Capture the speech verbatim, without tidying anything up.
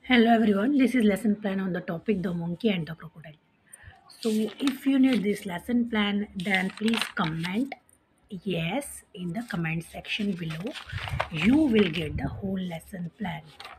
Hello everyone, this is lesson plan on the topic the monkey and the crocodile. So if you need this lesson plan, then please comment yes in the comment section below. You will get the whole lesson plan.